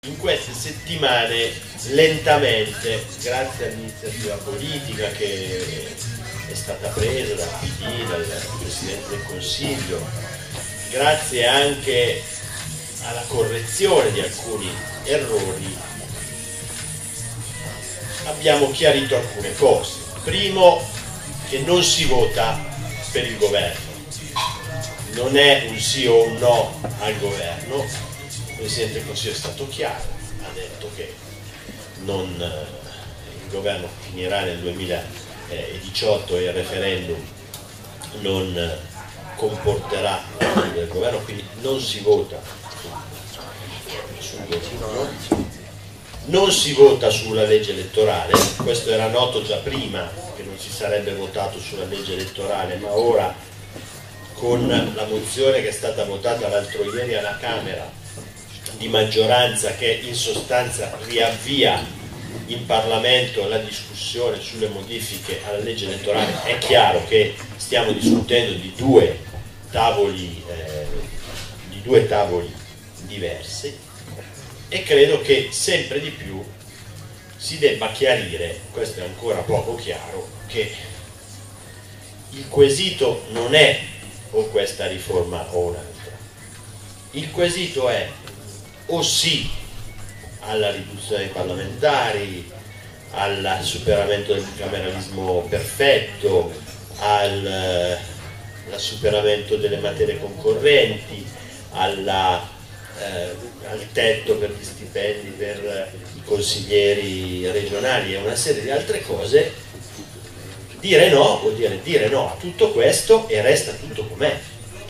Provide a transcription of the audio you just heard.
in queste settimane lentamente, grazie all'iniziativa politica che è stata presa dal PD, dal Presidente del Consiglio, grazie anche alla correzione di alcuni errori, abbiamo chiarito alcune cose. Primo, che non si vota per il governo, non è un sì o un no al governo. Il Presidente del Consiglio è stato chiaro, ha detto che il governo finirà nel 2018 e il referendum non comporterà la fine del governo, quindi non si vota sul governo. Non si vota sulla legge elettorale, questo era noto già prima che non si sarebbe votato sulla legge elettorale, ma ora con la mozione che è stata votata l'altro ieri alla Camera di maggioranza, che in sostanza riavvia in Parlamento la discussione sulle modifiche alla legge elettorale, è chiaro che stiamo discutendo di due tavoli diversi. E credo che sempre di più si debba chiarire, questo è ancora poco chiaro, che il quesito non è o questa riforma o un'altra. Il quesito è o sì alla riduzione dei parlamentari, al superamento del bicameralismo perfetto, al superamento delle materie concorrenti, al tetto per gli stipendi per i consiglieri regionali e una serie di altre cose. Dire no vuol dire dire no a tutto questo e resta tutto com'è.